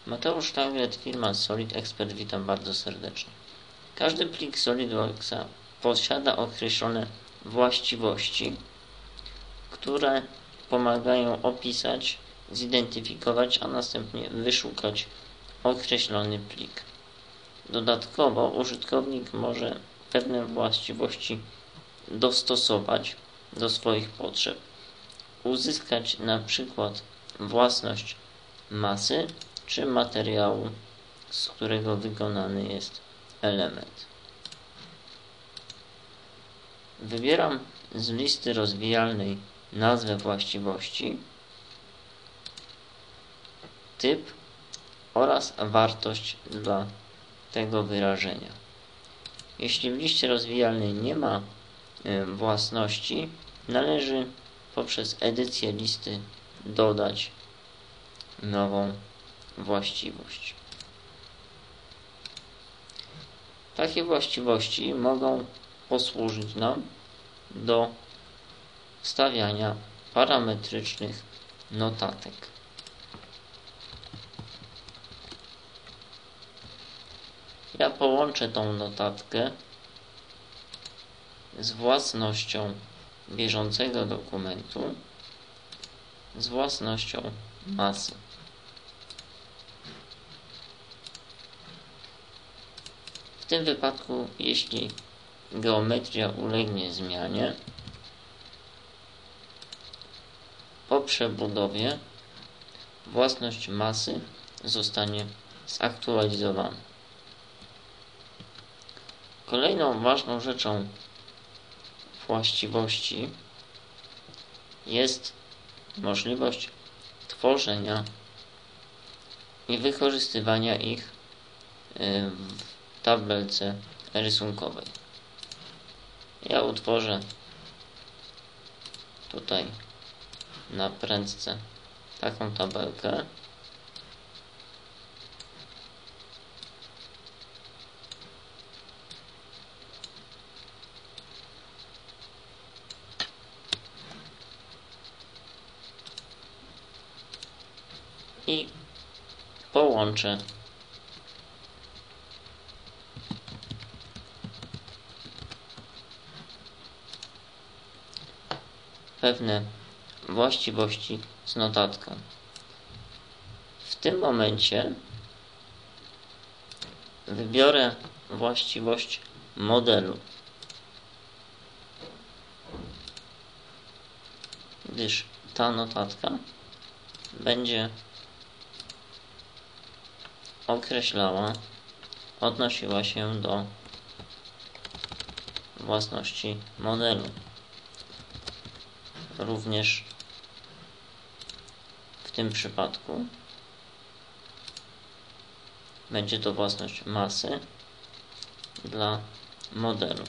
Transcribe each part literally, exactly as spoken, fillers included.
Mateusz Tanglet, firma Solid Expert, witam bardzo serdecznie. Każdy plik SolidWorksa posiada określone właściwości, które pomagają opisać, zidentyfikować, a następnie wyszukać określony plik. Dodatkowo użytkownik może pewne właściwości dostosować do swoich potrzeb, uzyskać na przykład własność masy czy materiału, z którego wykonany jest element. Wybieram z listy rozwijalnej nazwę właściwości, typ oraz wartość dla tego wyrażenia. Jeśli w liście rozwijalnej nie ma własności, należy poprzez edycję listy dodać nową właściwość. Takie właściwości mogą posłużyć nam do wstawiania parametrycznych notatek. Ja połączę tą notatkę z własnością bieżącego dokumentu, z własnością masy. W tym wypadku, jeśli geometria ulegnie zmianie, po przebudowie własność masy zostanie zaktualizowana. Kolejną ważną rzeczą właściwości jest możliwość tworzenia i wykorzystywania ich w tabelce rysunkowej. Ja utworzę tutaj na prędce taką tabelkę. I połączę pewne właściwości z notatką. W tym momencie wybiorę właściwość modelu, gdyż ta notatka będzie określała, odnosiła się do własności modelu. Również w tym przypadku będzie to własność masy dla modelu.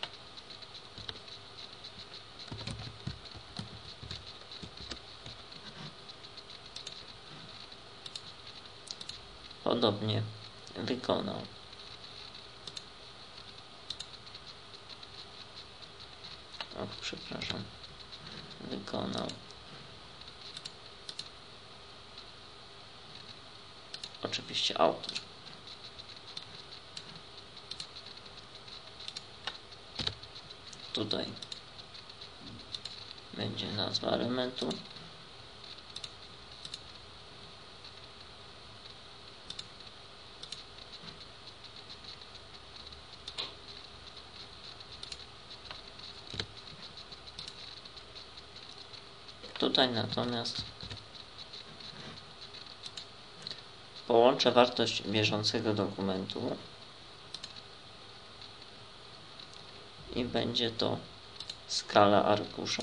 Podobnie wykonał. O, przepraszam. Wykonał. Oczywiście autor. Tutaj będzie nazwa elementu. Tutaj natomiast połączę wartość bieżącego dokumentu i będzie to skala arkusza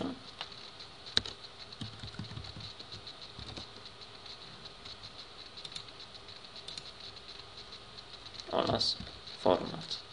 oraz format.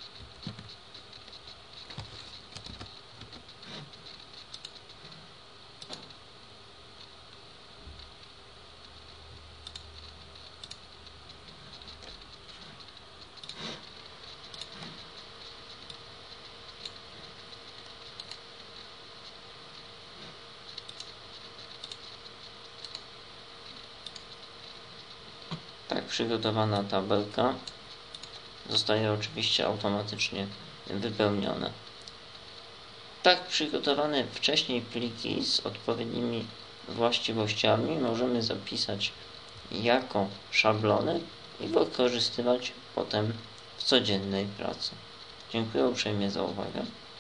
Tak przygotowana tabelka zostaje oczywiście automatycznie wypełniona. Tak przygotowane wcześniej pliki z odpowiednimi właściwościami możemy zapisać jako szablony i wykorzystywać potem w codziennej pracy. Dziękuję uprzejmie za uwagę.